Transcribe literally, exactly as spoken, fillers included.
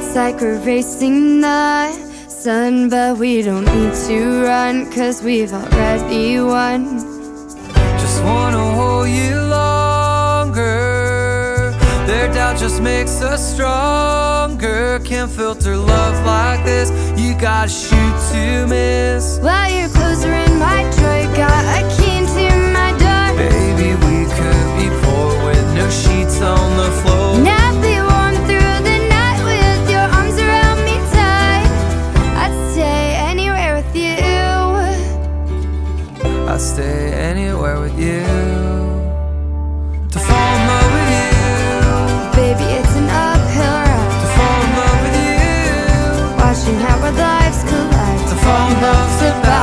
It's like we're racing the sun, but we don't need to run, 'cause we've already won. Just wanna hold you longer. Their doubt just makes us stronger. Can't filter love like this. You gotta shoot to miss. While your clothes are in my drawer, got a key to my door. Baby, we could be poor with no sheets on the floor. Now be warm through the night with your arms around me tight. I'd stay anywhere with you. I'd stay anywhere with you. To fall in love with you. Baby, it's an uphill ride. To fall in love with you. Watching how our lives collide. To fall in love's about